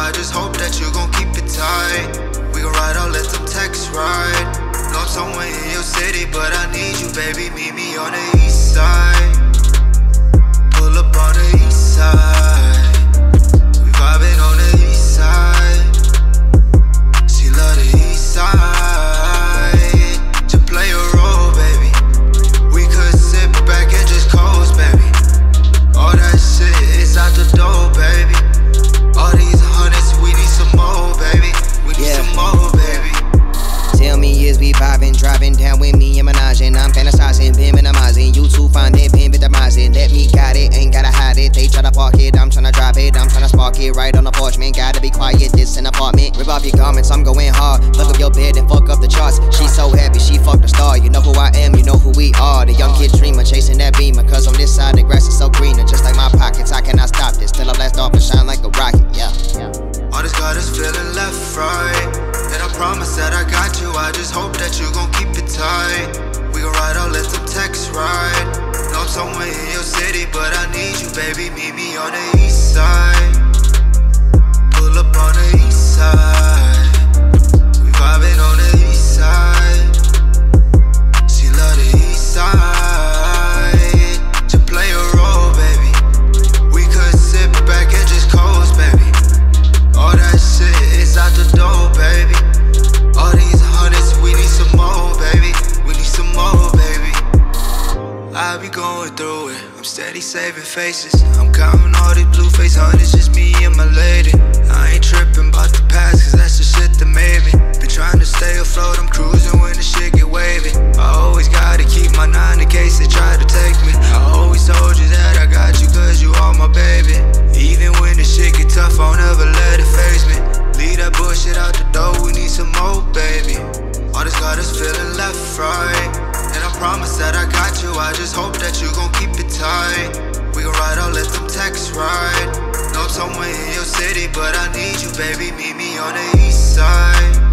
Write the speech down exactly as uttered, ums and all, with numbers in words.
I just hope that you gon' keep it tight. We gon' ride out, let them texts ride. Know I'm somewhere in your city, but I need you, baby. Meet me on the east side. Pull up on the east side. We vibing on the east side. She love the east side. To play a role, baby. We could sit back and just coast, baby. All that shit is out the door, baby. All these hundreds, we need some more, baby. We need yeah. some more, baby. Tell me, is we vibing, driving down with me and menaging. I'm fantasizing, been minimizing. You two find it, been victimizing. Let me got it, ain't gotta hide it. They try to park it, I'm tryna drive it. I'm tryna spark it right on the porch, man. Gotta be quiet, this an apartment. Rip off your garments, I'm going hard. Fuck up your bed and fuck up the charts. She's so happy, she fucked a star. You know who I am, you know who we are. The young kid dreamer, chasing that beamer. Cause on this side, the grass is so greener. Just like my pockets, I cannot stop this. Till I blast off and shine like a rocket, yeah, yeah. All this got us feeling left, right. And I promise that I got you, I just hope that you gon' keep it tight. We gon' ride out, let them texts ride. Know I'm somewhere in your city, but I need you, baby. Meet me on the east side. Pull up on the east side. We vibing on the east side. She love the east side. To play a role, baby. We could sit back and just coast, baby. All that shit is out the door, baby. All these hundreds, we need some more, baby. We need some more, baby. I be going through it, I'm steady saving faces. I'm counting all these blue face hundreds, just me and my lady. I ain't tripping about the past, cause that's the shit that made me. Been trying to stay afloat, I'm cruising when the shit get wavy. I always gotta keep my nine in case they try to take me. I always told you that I got you cause you are my baby. Even when the shit get tough, I'll never let it faze me. Leave that bullshit out the door, we need some more, baby. All this got us feeling left, right. And I promise that I got you, I just hope that you gon' keep it tight. We gon' ride out, let them texts ride. Know I'm somewhere in your city, but I need you, baby. Meet me on the east side.